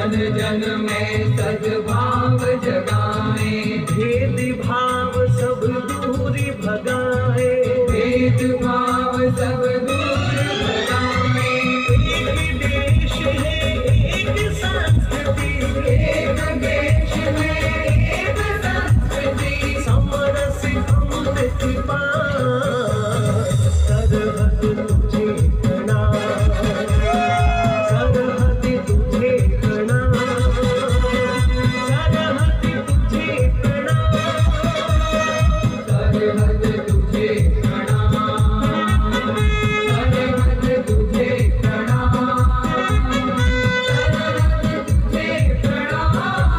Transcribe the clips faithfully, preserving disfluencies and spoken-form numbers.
जन जन में सद्भाव जगाए, भेद भाव सब दूर भगाए, भेद भाव सब दूर भगाए। एक देश है एक संस्कृति, एक देश में एक संस्कृति, समरस अमृत पान, सरहद तुझे प्रणाम, सरहद तुझे प्रणाम, सरहद तुझे प्रणाम, सरहद तुझे प्रणाम, सरहद तुझे प्रणाम, सरहद तुझे प्रणाम।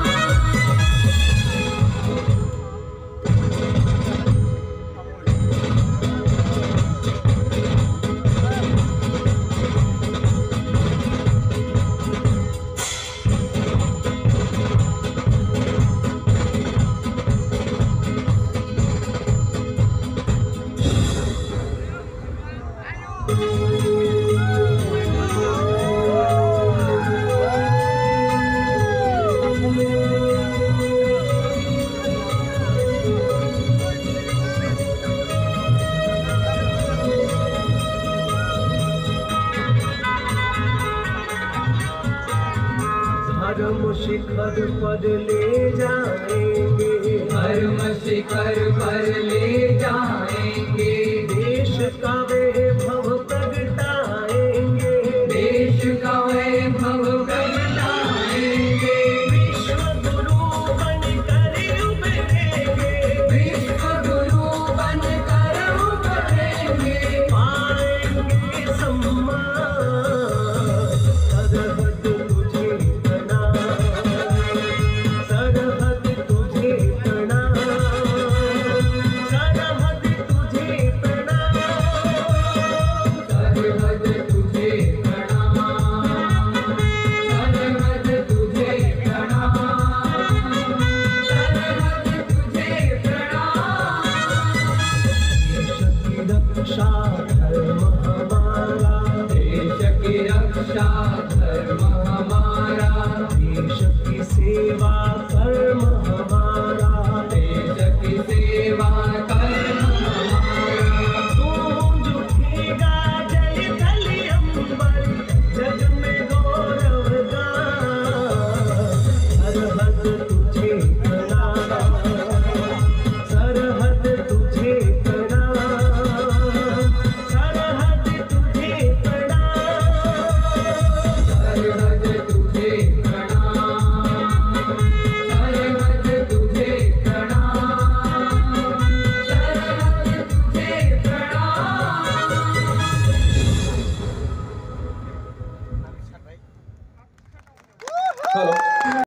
धर्म शिखर पर ले जाएंगे, धर्म शिखर पर ले जाएंगे, देश का वैभव प्रगटाएंगे, देश का वैभव प्रगटाएंगे, विश्व गुरु बनकर उभरेंगे, विश्व गुरु बनकर उभरेंगे, पाएंगे सम्मान, सरहद तुझे प्रणाम, सरहद तुझे प्रणाम, सरहद तुझे प्रणाम, सरहद तुझे प्रणाम, सरहद तुझे प्रणाम, सरहद तुझे प्रणाम। देश की रक्षा धर्म हमारा, देश की रक्षा धर्म हमारा, देश की सेवा